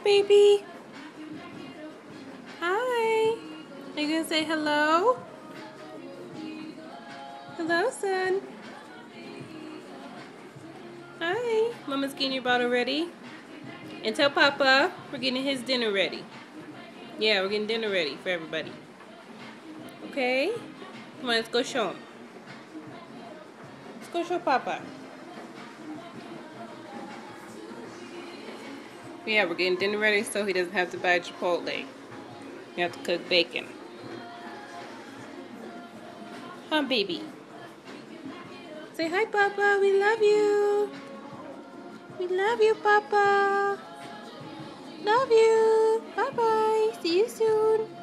baby. Hi. Are you gonna say hello? Hello, son. Hi. Mama's getting your bottle ready. And tell Papa we're getting his dinner ready. Yeah, we're getting dinner ready for everybody. Okay? Come on, let's go show him. Let's go show Papa. Yeah, we're getting dinner ready so he doesn't have to buy Chipotle. You have to cook bacon. Huh, baby? Say hi, Papa. We love you. We love you, Papa. Love you. Bye-bye. See you soon.